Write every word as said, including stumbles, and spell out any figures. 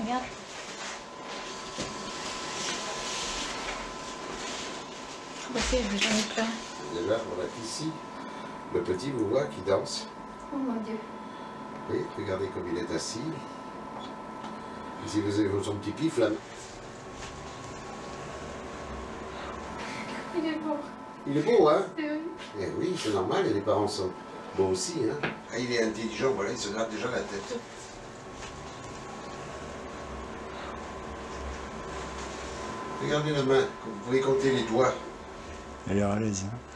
Regarde. Bah si, j'en ai plein. Déjà, voilà ici, le petit, vous voyez, qui danse. Oh mon Dieu. Oui, regardez comme il est assis. Ici, vous avez son petit pif, là. Il est beau. Il est beau, hein? Oui. Eh oui, c'est normal, et les parents sont beaux aussi, hein? Ah, il est intelligent, voilà, il se gratte déjà la tête. Regardez la main, vous pouvez compter les doigts. Elle est à l'aise. Hein.